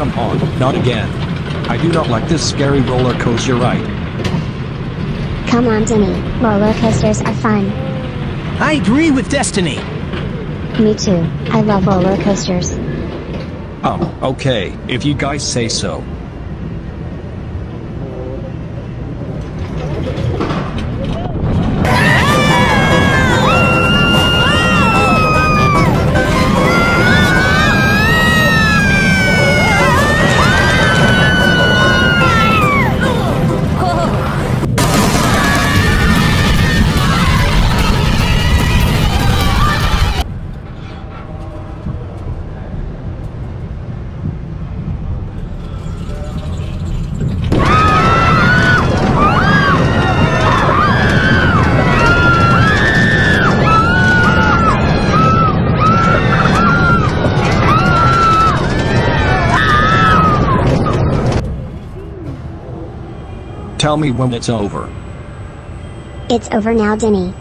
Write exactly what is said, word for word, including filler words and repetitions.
come on, not again. I do not like this scary roller coaster ride. Come on, Denny. Roller coasters are fun. I agree with Destiny. Me too. I love roller coasters. Um, okay, if you guys say so. Tell me when it's over. It's over now, Denny.